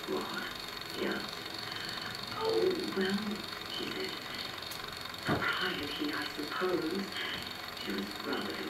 What? He asked. Oh, well, she said. Propriety, I suppose. She was rather